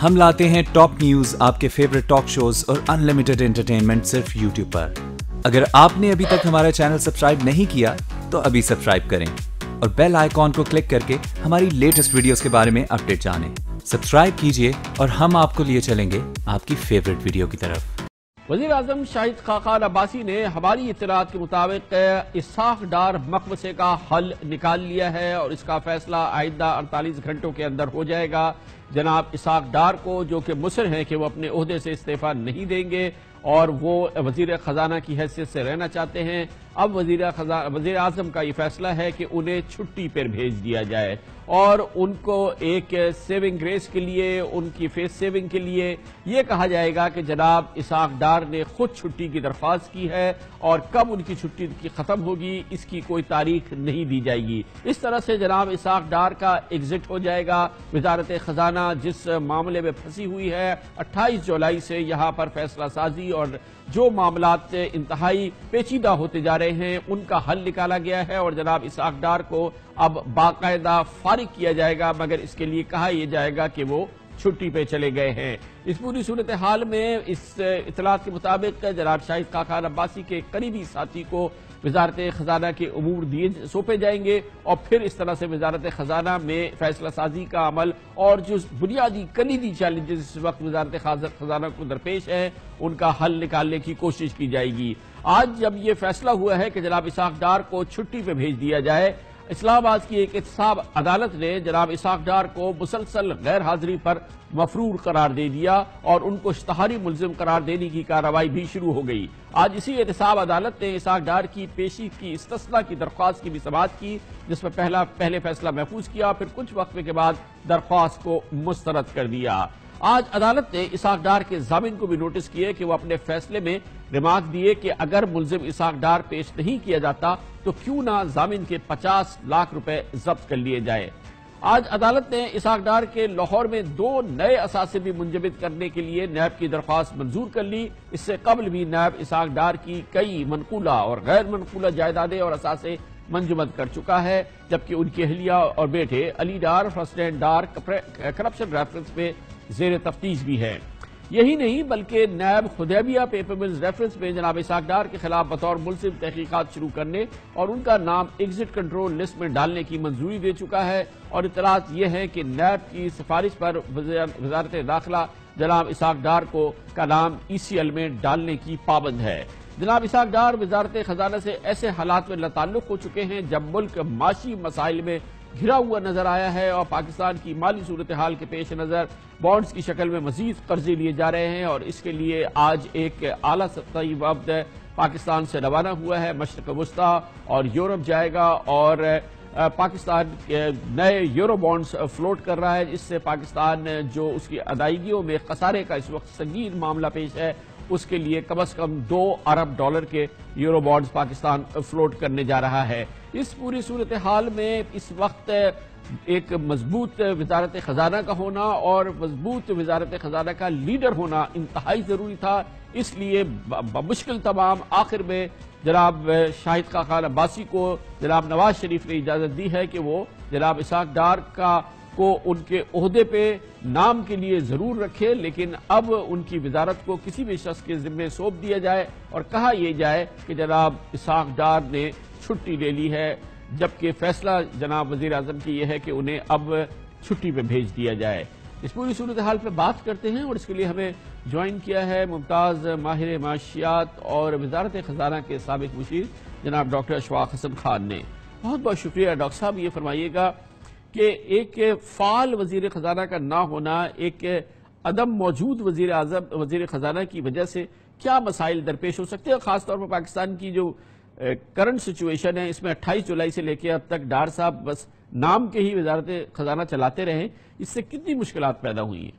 ہم لاتے ہیں ٹاپ نیوز، آپ کے فیوریٹ ٹاک شوز اور انلمیٹڈ انٹرٹینمنٹ صرف یوٹیوب پر۔ اگر آپ نے ابھی تک ہمارا چینل سبسکرائب نہیں کیا تو ابھی سبسکرائب کریں اور بیل آئیکن کو کلک کر کے ہماری لیٹسٹ ویڈیوز کے بارے میں اپڈیٹ جانیں۔ سبسکرائب کیجئے اور ہم آپ کو لیے چلیں گے آپ کی فیوریٹ ویڈیو کی طرف۔ وزیر اعظم شاہد خاقان عباسی نے ہماری اطلاعات کے مطابق اسحاق ڈار مقبضے کا حل نکال لیا ہے اور اس کا فیصلہ آئندہ 48 گھنٹوں کے اندر ہو جائے گا۔ جناب اسحاق ڈار کو جو کہ مصر ہیں کہ وہ اپنے عہدے سے استعفیٰ نہیں دیں گے اور وہ وزیر خزانہ کی حیثیت سے رہنا چاہتے ہیں، اب وزیر اعظم کا یہ فیصلہ ہے کہ انہیں چھٹی پر بھیج دیا جائے اور ان کو ایک سیونگ گریس کے لیے، ان کی فیس سیونگ کے لیے یہ کہا جائے گا کہ جناب اسحاق ڈار نے خود چھٹی کی درخواست کی ہے اور کب ان کی چھٹی کی ختم ہوگی اس کی کوئی تاریخ نہیں دی جائے گی۔ اس طرح سے جناب اسحاق ڈار کا ایگزٹ ہو جائے گا۔ وزارت خزانہ جس معاملے میں پھنسی ہوئی ہے، 28 جولائی سے یہاں پر فیصلہ سازی اور جو معاملات انتہائی پیچیدہ ہوتے جا رہے ہیں ان کا حل نکالا گیا ہے اور جناب اسحاق ڈار کو اب باقاعدہ فارغ کیا جائے گا، مگر اس کے لیے کہا یہ جائے گا کہ وہ چھٹی پہ چلے گئے ہیں۔ اس پوری صورتحال میں اس اطلاعات کے مطابق جناب شاہد خاقان عباسی کے قریبی ساتھی کو وزارت خزانہ کے امور سونپے جائیں گے اور پھر اس طرح سے وزارت خزانہ میں فیصلہ سازی کا عمل اور جو بنیادی کلیدی چیلنجز اس وقت وزارت خزانہ کو درپیش ہیں ان کا حل نکالنے کی کوشش کی جائے گی۔ آج جب یہ فیصلہ ہوا ہے کہ جناب اسحاق ڈار کو چھٹی پہ بھیج دیا جائے، اسلام آباد کی ایک احتساب عدالت نے جناب اسحاق ڈار کو مسلسل غیر حاضری پر مفرور قرار دے دیا اور ان کو اشتہاری ملزم قرار دینے کی کارروائی بھی شروع ہو گئی۔ آج اسی احتساب عدالت نے اسحاق ڈار کی پیشی کی استثناء کی درخواست کی بھی سماعت کی، جس میں پہلے فیصلہ محفوظ کیا، پھر کچھ وقفے کے بعد درخواست کو مسترد کر دیا۔ آج عدالت نے اسحاق ڈار کے ضامن کو بھی نوٹس کیے کہ وہ اپنے فیصلے میں ریمارک دیے کہ اگر ملزم اسحاق ڈار پیش نہیں کیا جاتا تو کیوں نہ ضامن کے 50 لاکھ روپے ضبط کر لیے جائے۔ آج عدالت نے اسحاق ڈار کے لاہور میں 2 نئے اثاثے بھی منجمد کرنے کے لیے نیب کی درخواست منظور کر لی۔ اس سے قبل بھی نیب اسحاق ڈار کی کئی منقولہ اور غیر منقولہ جائیدادیں اور اثاثے منجمد کر چکا ہے، جبکہ ان کی اہلیہ اور بیٹے علی ڈار، فرسٹینڈ ڈار کرپشن ریفرنس میں زیر تفتیش بھی ہے۔ یہی نہیں بلکہ NAB Hudaibiya paper mills reference میں جناب اسحاق ڈار کے خلاف بطور ملزم تحقیقات شروع کرنے اور ان کا نام ایگزٹ کنٹرول لسٹ میں ڈالنے کی منظوری دے چکا ہے، اور اطلاعات یہ ہے کہ نیب کی سفارش پر وزارت داخلہ جناب اسحاق ڈار کا نام ECL میں ڈالنے کی پابند ہے۔ جناب اسحاق ڈار وزارت خزانہ سے ایسے حالات میں تعلق ہو چکے ہیں جب ملک معاشی مسائل میں گھرا ہوا نظر آیا ہے اور پاکستان کی مالی صورتحال کے پیش نظر بانڈز کی شکل میں مزید قرضے لیے جا رہے ہیں، اور اس کے لیے آج ایک اعلیٰ سطحی وفد پاکستان سے روانہ ہوا ہے، مشرق وسطیٰ اور یورپ جائے گا اور پاکستان نئے یورو بانڈز فلوٹ کر رہا ہے، اس سے پاکستان جو اس کی ادائیگیوں میں خسارے کا اس وقت سنگین معاملہ پیش ہے اس کے لیے کم از کم $2 ارب کے یورو بانڈز پاکستان فلوٹ کرنے جا رہا ہے۔ اس پوری صورتحال میں اس وقت ایک مضبوط وزارت خزانہ کا ہونا اور مضبوط وزارت خزانہ کا لیڈر ہونا انتہائی ضروری تھا، اس لیے بمشکل تمام آخر میں جناب شاہد خاقان عباسی کو جناب نواز شریف نے اجازت دی ہے کہ وہ جناب اسحاق ڈار کو ان کے عہدے پہ نام کے لیے ضرور رکھے، لیکن اب ان کی وزارت کو کسی بھی شخص کے ذمہ سونپ دیا جائے اور کہا یہ جائے کہ جناب اسحاق ڈار نے چھٹی لے لی ہے، جبکہ فیصلہ جناب وزیر اعظم کی یہ ہے کہ انہیں اب چھٹی پہ بھیج دیا جائے۔ اس پوری صورتحال پہ بات کرتے ہیں اور اس کے لیے ہمیں جوائن کیا ہے ممتاز ماہر معاشیات اور وزارت خزانہ کے سابق مشیر جناب ڈاکٹر اشفاق حسن خان نے۔ بہت بہت شکریہ ڈاکٹر صاحب۔ یہ فرمائیے گا کہ ایک فعال وزیر خزانہ کا نہ ہونا، ایک عدم موجود وزیر خزانہ کی وجہ سے کیا مسائل درپیش ہو سکتے ہیں، خاص طور پر پاکستان کی جو کرنٹ سچویشن ہے اس میں 28 جولائی سے لے کے اب تک ڈار صاحب بس نام کے ہی وزارت خزانہ چلاتے رہے، اس سے کتنی مشکلات پیدا ہوئی ہیں؟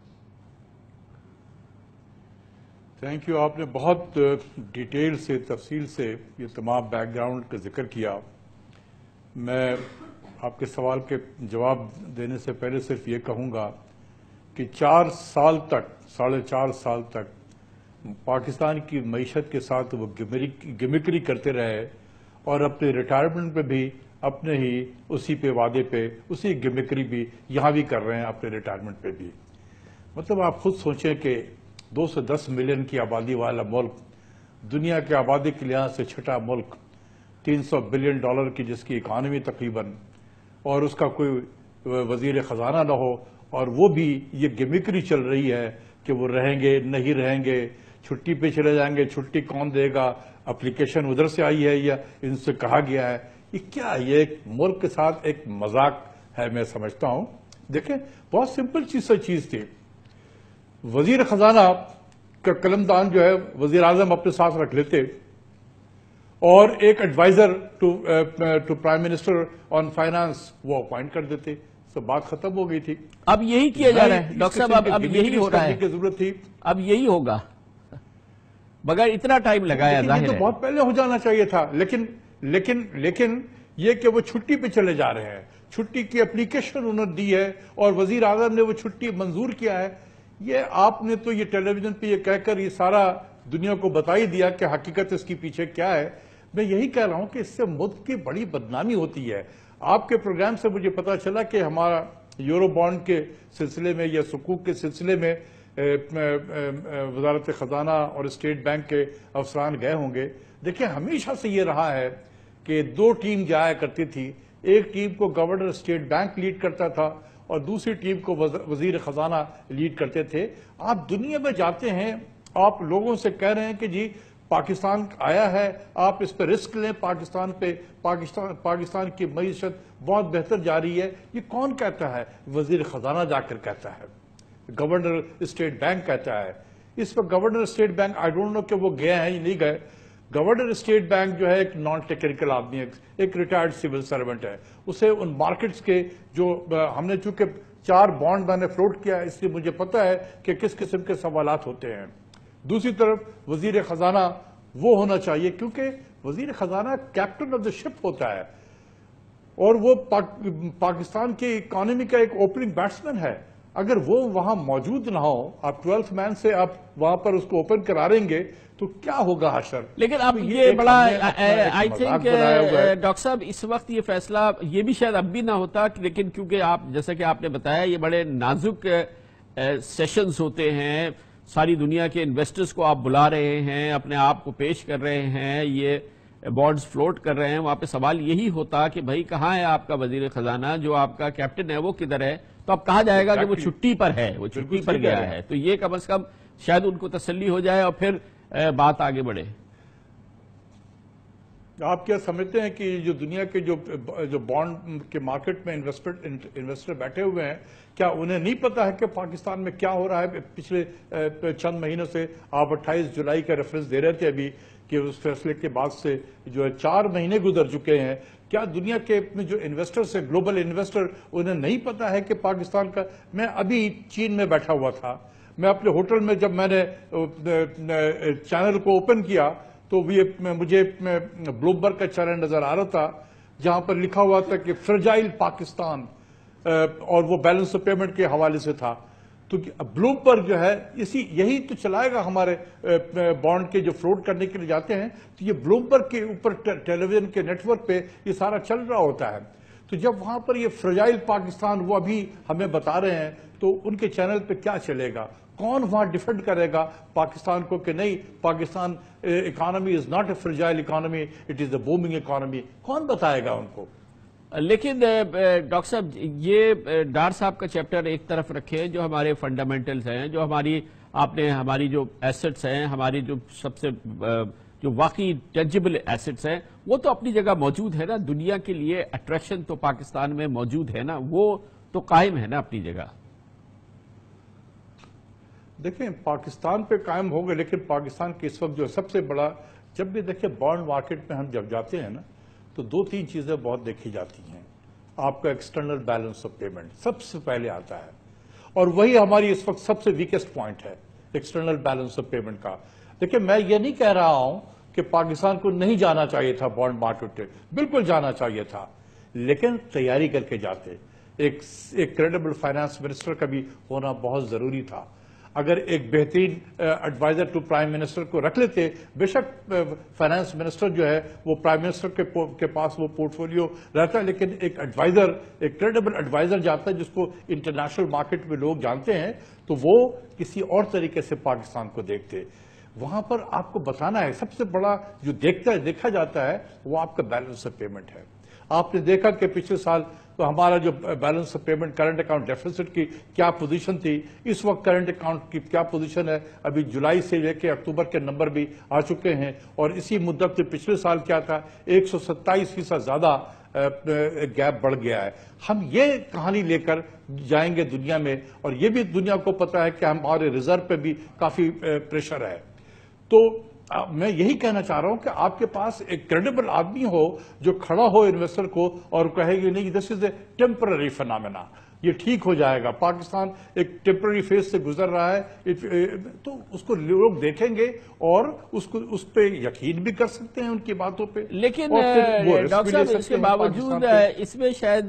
تھینک یو، آپ نے بہت ڈیٹیل سے تفصیل سے یہ تمام بیک گراؤنڈ کا ذکر کیا۔ میں آپ کے سوال کے جواب دینے سے پہلے صرف یہ کہوں گا کہ 4 سال تک، 4.5 سال تک پاکستان کی معیشت کے ساتھ وہ گمکری کرتے رہے اور اپنے ریٹائرمنٹ پہ بھی اپنے ہی اسی پہ وعدے پہ اسی گمکری بھی یہاں بھی کر رہے ہیں اپنے ریٹائرمنٹ پہ بھی۔ مطلب آپ خود سوچیں کہ 2 سے 10 ملین کی آبادی والا ملک، دنیا کے آبادی کے لحاظ سے چھٹا ملک، $300 بلین کی جس کی اکانومی تقریباً، اور اس کا کوئی وزیر خزانہ نہ ہو، اور وہ بھی یہ گیمکری چل رہی ہے کہ وہ رہیں گے نہیں رہیں گے، چھٹی پہ چلے جائیں گے، چھٹی کون دے گا، اپلیکیشن ادھر سے آئی ہے یا ان سے کہا گیا ہے. یہ کیا ہے؟ یہ ایک ملک کے ساتھ ایک مذاق ہے، میں سمجھتا ہوں. دیکھیں بہت سمپل چیز تھی. وزیر خزانہ کا قلمدان جو ہے وزیر اعظم اپنے ساتھ رکھ لیتے، اور ایک adviser to prime minister on finance وہ اپوائنٹ کر دیتے. تو بات ختم ہو گئی تھی. اب یہی کیا جا رہا ہے ڈاکٹر صاحب، اب یہی ہو رہا ہے کی ضرورت تھی، اب یہی ہوگا مگر اتنا ٹائم لگایا ظاہر ہے. تو بہت پہلے ہو جانا چاہیے تھا. لیکن یہ کہ وہ چھٹی پہ چلے جا رہے ہیں، چھٹی کی اپلیکیشن انہوں نے دی ہے اور وزیر اعظم نے وہ چھٹی منظور کیا ہے. یہ آپ نے تو یہ ٹیلی ویژن پہ یہ کہہ کر یہ سارا دنیا کو بتا ہی دیا کہ حقیقت اس کے پیچھے کیا ہے. میں یہی کہہ رہا ہوں کہ اس سے ملک کی بڑی بدنامی ہوتی ہے. آپ کے پروگرام سے مجھے پتا چلا کہ ہمارا یورو بانڈ کے سلسلے میں یا سکوک کے سلسلے میں وزارت خزانہ اور اسٹیٹ بینک کے افسران گئے ہوں گے. دیکھیں ہمیشہ سے یہ رہا ہے کہ 2 ٹیم جایا کرتی تھی. ایک ٹیم کو گورنر اسٹیٹ بینک لیڈ کرتا تھا اور دوسری ٹیم کو وزیر خزانہ لیڈ کرتے تھے. آپ دنیا میں جاتے ہیں، آپ لوگوں سے کہہ رہے ہیں کہ جی پاکستان آیا ہے، آپ اس پہ رسک لیں، پاکستان کی معیشت بہت بہتر جا رہی ہے. یہ کون کہتا ہے؟ وزیر خزانہ جا کر کہتا ہے، گورنر اسٹیٹ بینک کہتا ہے. اس وقت governor State Bank I don't know کہ وہ گئے ہیں یا نہیں گئے. گورنر اسٹیٹ بینک جو ہے ایک نان ٹیکنیکل آدمی ہے، ایک ریٹائرڈ سول سروینٹ ہے. اسے ان مارکیٹس کے جو ہم نے چونکہ 4 بانڈ میں نے فلوٹ کیا ہے، اس لیے مجھے پتا ہے کہ کس قسم کے سوالات ہوتے ہیں. دوسری طرف وزیر خزانہ وہ ہونا چاہیے کیونکہ وزیر خزانہ کیپٹن آف دا شپ ہوتا ہے اور وہ پاکستان کی اکانومی کا ایک اوپننگ بیٹسمین ہے. اگر وہ وہاں موجود نہ ہو، آپ 12th مین سے آپ وہاں پر اس کو اوپن کرا رہیں گے تو کیا ہوگا حشر. لیکن اب یہ بڑا آئی تھنک ڈاکٹر صاحب اس وقت یہ فیصلہ یہ بھی شاید اب بھی نہ ہوتا، لیکن کیونکہ آپ جیسا کہ آپ نے بتایا یہ بڑے نازک سیشنز ہوتے ہیں، ساری دنیا کے انویسٹرز کو آپ بلا رہے ہیں، اپنے آپ کو پیش کر رہے ہیں، یہ بانڈز فلوٹ کر رہے ہیں. وہاں پہ سوال یہی ہوتا کہ بھائی کہاں ہے آپ کا وزیر خزانہ، جو آپ کا کیپٹن ہے وہ کدھر ہے؟ تو اب کہا جائے گا کہ وہ چھٹی پر ہے، وہ چھٹی پر گیا ہے. تو یہ کم از کم شاید ان کو تسلی ہو جائے اور پھر بات آگے بڑھے. آپ کیا سمجھتے ہیں کہ جو دنیا کے جو بانڈ کے مارکیٹ میں انویسٹر بیٹھے ہوئے ہیں، کیا انہیں نہیں پتا ہے کہ پاکستان میں کیا ہو رہا ہے؟ پچھلے چند مہینوں سے آپ 28 جولائی کا ریفرنس دے رہے تھے ابھی کہ اس فیصلے کے بعد سے جو 4 مہینے گزر چکے ہیں. کیا دنیا کے جو انویسٹرز ہیں، گلوبل انویسٹر، انہیں نہیں پتا ہے کہ پاکستان کا؟ میں ابھی چین میں بیٹھا ہوا تھا، میں اپنے ہوٹل میں جب میں نے چینل کو اوپن کیا تو مجھے بلومبرگ کا چینل نظر آ رہا تھا جہاں پر لکھا ہوا تھا کہ فرجائل پاکستان، اور وہ بیلنس آف پیمنٹ کے حوالے سے تھا. تو بلومبرگ جو ہے یہی تو چلائے گا ہمارے بانڈ کے جو فلوٹ کرنے کے لیے جاتے ہیں. تو یہ بلومبرگ کے اوپر ٹیلی ویژن کے نیٹ ورک پہ یہ سارا چل رہا ہوتا ہے. تو جب وہاں پر یہ فرجائل پاکستان وہ ابھی ہمیں بتا رہے ہیں تو ان کے چینل پہ کیا چلے گا؟ کون وہاں ڈیفینڈ کرے گا پاکستان کو کہ نہیں Pakistan economy is not a fragile economy, it is a booming economy? کون بتائے گا ان کو؟ لیکن ڈاکٹر صاحب یہ ڈار صاحب کا چیپٹر ایک طرف رکھے، جو ہمارے فنڈامنٹلز ہیں، جو ہماری جو ایسٹس ہیں، ہماری جو سب سے جو واقعی ٹینجیبل ایسٹس ہیں، وہ تو اپنی جگہ موجود ہے نا. دنیا کے لیے اٹریکشن تو پاکستان میں موجود ہے نا، وہ تو قائم ہے نا اپنی جگہ. دیکھیں پاکستان پہ قائم ہوگا، لیکن پاکستان کے اس وقت جو سب سے بڑا، جب بھی دیکھیں بانڈ مارکیٹ میں ہم جب جاتے ہیں نا تو 2-3 چیزیں بہت دیکھی جاتی ہیں. آپ کا ایکسٹرنل بیلنس آف پیمنٹ سب سے پہلے آتا ہے، اور وہی ہماری اس وقت سب سے ویکسٹ پوائنٹ ہے، ایکسٹرنل بیلنس آف پیمنٹ کا. دیکھیں میں یہ نہیں کہہ رہا ہوں کہ پاکستان کو نہیں جانا چاہیے تھا بانڈ مارکیٹ پہ، بالکل جانا چاہیے تھا، لیکن تیاری کر کے جاتے. ایک کریڈیبل فائنانس منسٹر کا بھی ہونا بہت ضروری تھا. اگر ایک بہترین ایڈوائزر ٹو پرائم منسٹر کو رکھ لیتے، بے شک فائنانس منسٹر جو ہے وہ پرائم منسٹر کے پاس وہ پورٹ فولیو رہتا ہے، لیکن ایک ایڈوائزر، ایک کریڈیبل ایڈوائزر جاتا ہے جس کو انٹرنیشنل مارکیٹ میں لوگ جانتے ہیں، تو وہ کسی اور طریقے سے پاکستان کو دیکھتے۔ وہاں پر آپ کو بتانا ہے سب سے بڑا جو دیکھا جاتا ہے وہ آپ کا بیلنس آف پیمنٹ ہے۔ آپ نے دیکھا کہ پچھلے سال تو ہمارا جو balance of payment current account deficit کی کیا پوزیشن تھی، اس وقت کرنٹ اکاؤنٹ کی کیا پوزیشن ہے، ابھی جولائی سے لے کے اکتوبر کے نمبر بھی آ چکے ہیں، اور اسی مدت سے پچھلے سال کیا تھا 127% زیادہ گیپ بڑھ گیا ہے۔ ہم یہ کہانی لے کر جائیں گے دنیا میں، اور یہ بھی دنیا کو پتا ہے کہ ہمارے ریزرو پہ بھی کافی پریشر ہے۔ تو میں یہی کہنا چاہ رہا ہوں کہ آپ کے پاس ایک کریڈیبل آدمی ہو جو کھڑا ہو انویسٹر کو اور کہے گی نہیں دس از اے ٹیمپرری فینامنا، یہ ٹھیک ہو جائے گا، پاکستان ایک ٹیمپرری فیز سے گزر رہا ہے، تو اس کو لوگ دیکھیں گے اور اس پہ یقین بھی کر سکتے ہیں ان کی باتوں پہ۔ لیکن ڈاکٹر صاحب اس کے باوجود اس میں شاید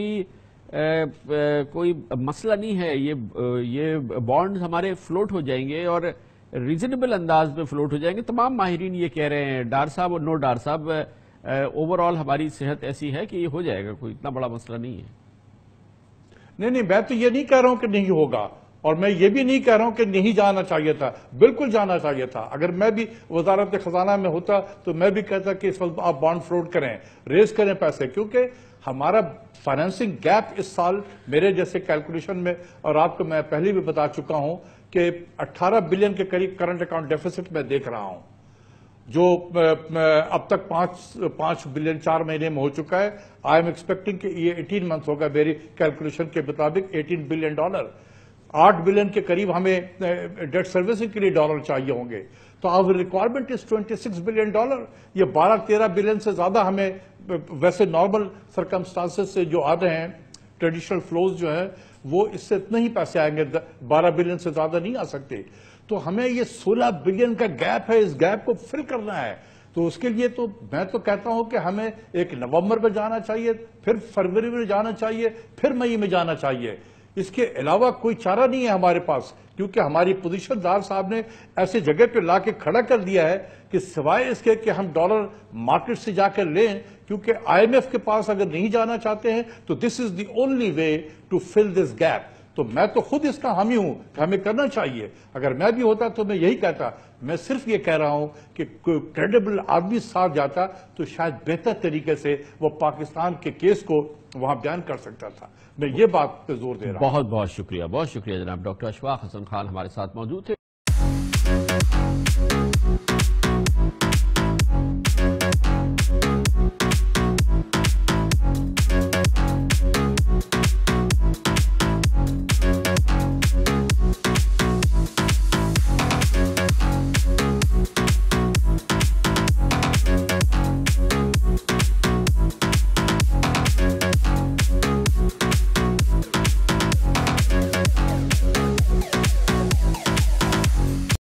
کوئی مسئلہ نہیں ہے، یہ بانڈز ہمارے فلوٹ ہو جائیں گے اور ریزنیبل انداز میں فلوٹ ہو جائیں گے۔ تمام ماہرین یہ کہہ رہے ہیں، ڈار صاحب اور نو ڈار صاحب، اوورآل ہماری صحت ایسی ہے کہ یہ ہو جائے گا، کوئی اتنا بڑا مسئلہ نہیں ہے۔ نہیں، میں تو یہ نہیں کہہ رہا ہوں کہ نہیں ہوگا، اور میں یہ بھی نہیں کہہ رہا ہوں کہ نہیں جانا چاہیے تھا، بالکل جانا چاہیے تھا۔ اگر میں بھی وزارت خزانہ میں ہوتا تو میں بھی کہتا کہ اس وقت آپ بانڈ فلوٹ کریں، ریز کریں پیسے، کیونکہ ہمارا فائنینسنگ گیپ اس سال میرے جیسے کیلکولیشن میں، اور آپ کو میں پہلے بھی بتا چکا ہوں کہ 18 بلین کے قریب کرنٹ اکاؤنٹ ڈیفیسٹ میں دیکھ رہا ہوں، جو اب تک 5 بلین 4 مہینے میں ہو چکا ہے۔ آئی ایم ایکسپیکٹنگ کہ یہ 18 منتھ ہوگا میری کیلکولیشن کے مطابق، $18 بلین، 8 بلین کے قریب ہمیں ڈیٹ سروسنگ کے لیے ڈالر چاہیے ہوں گے، تو آور ریکوائرمنٹ از $26 بلین۔ یہ 12-13 بلین سے زیادہ ہمیں ویسے نارمل سرکمسٹانسز سے جو آ رہے ہیں، ٹریڈیشنل فلوز جو ہیں، وہ اس سے اتنے ہی پیسے آئیں گے، 12 بلین سے زیادہ نہیں آ سکتے۔ تو ہمیں یہ 16 بلین کا گیپ ہے، اس گیپ کو فل کرنا ہے۔ تو اس کے لیے تو میں تو کہتا ہوں کہ ہمیں ایک نومبر میں جانا چاہیے، پھر فروری میں جانا چاہیے، پھر مئی میں جانا چاہیے۔ اس کے علاوہ کوئی چارہ نہیں ہے ہمارے پاس، کیونکہ ہماری پوزیشن دار صاحب نے ایسے جگہ پہ لا کے کھڑا کر دیا ہے کہ سوائے اس کے کہ ہم ڈالر مارکیٹ سے جا کر لیں، کیونکہ آئی ایم ایف کے پاس اگر نہیں جانا چاہتے ہیں تو this is the only way to fill this gap. تو میں تو خود اس کا حامی ہوں کہ ہمیں کرنا چاہیے، اگر میں بھی ہوتا تو میں یہی کہتا۔ میں صرف یہ کہہ رہا ہوں کہ کوئی کریڈیبل آدمی ساتھ جاتا تو شاید بہتر طریقے سے وہ پاکستان کے کیس کو وہاں بیان کر سکتا تھا۔ میں یہ بات پہ زور دے رہا ہوں۔ بہت بہت شکریہ، بہت شکریہ جناب ڈاکٹر اشفاق حسن خان ہمارے ساتھ موجود تھے۔